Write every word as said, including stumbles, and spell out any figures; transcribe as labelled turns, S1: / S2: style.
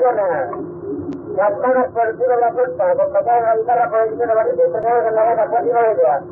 S1: Barcelona. Las manos por encima de la puerta, acompañada de la guitarra por encima de la barriga y frenados en la boca, por encima de ella.